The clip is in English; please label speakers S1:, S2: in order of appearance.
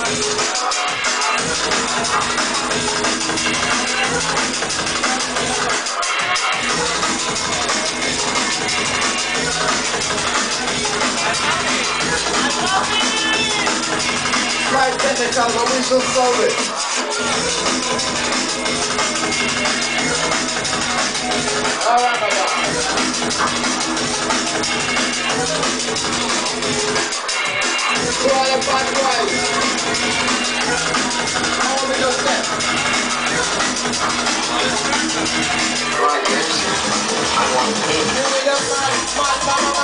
S1: Right technical, but we shall solve it. Alright, my God. Try the back way. How are we gonna step? Right, yes. I want it. Here we go, man.